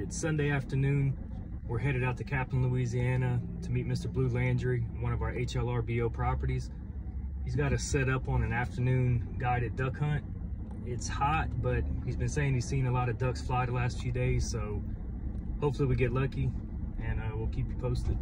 It's Sunday afternoon. We're headed out to Kaplan, Louisiana to meet Mr. Blue Landry, one of our HLRBO properties. He's got us set up on an afternoon guided duck hunt. It's hot, but he's been saying he's seen a lot of ducks fly the last few days, so hopefully we get lucky, and we'll keep you posted.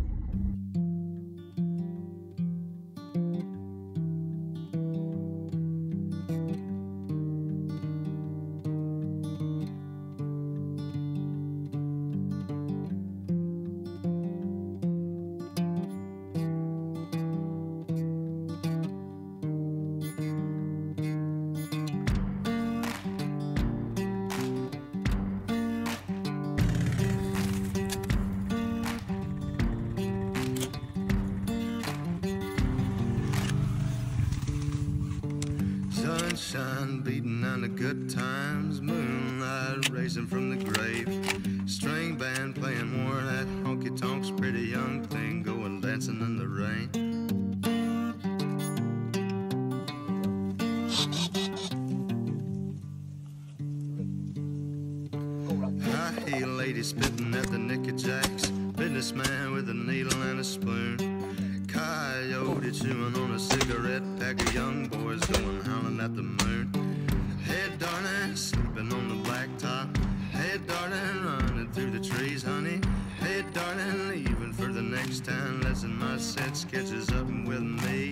Sunshine beating on the good times, moonlight racing from the grave, string band playing more of that honky tonks, pretty young thing going dancing in the rain. High heel lady spitting at the Nicky Jacks, businessman with a needle and a spoon, coyote chewing on a cigarette pack of young boys going howling at the moon. Hey darling, sleeping on the blacktop. Hey darling, running through the trees, honey. Hey darling, leaving for the next town. Letting my set sketches up with me.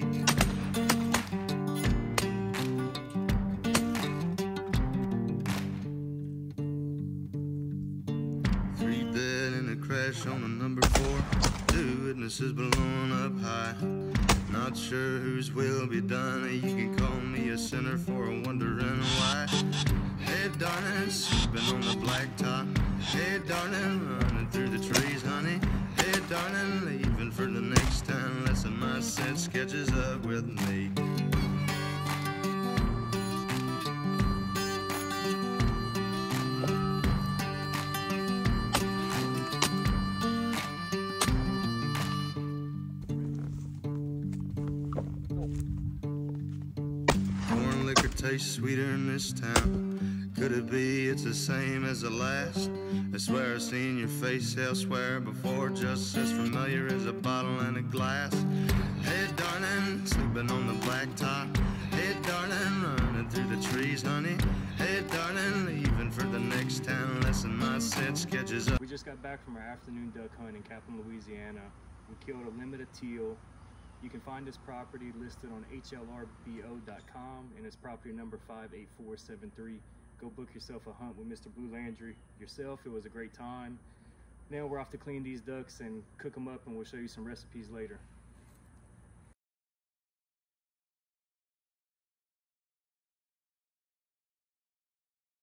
Three dead in a crash on a number 4. 2 witnesses blowing up high. Not sure whose will be done. You can call me a sinner for wondering why. Hey darling, sleeping on the blacktop. Hey darling, running through the trees, honey. Hey darling, leaving for the next town. Letting my set sketches up with me. Tastes sweeter in this town. Could it be it's the same as the last? I swear I've seen your face elsewhere before, just as familiar as a bottle and a glass. Hey darling, sleeping on the blacktop. Hey darling, running through the trees, honey. Hey darling, leaving for the next town. Lesson my set sketches up. We just got back from our afternoon duck hunt in Kaplan, Louisiana. We killed a limited teal. You can find this property listed on HLRBO.com, and it's property number 58473. Go book yourself a hunt with Mr. Blue Landry yourself. It was a great time. Now we're off to clean these ducks and cook them up, and we'll show you some recipes later.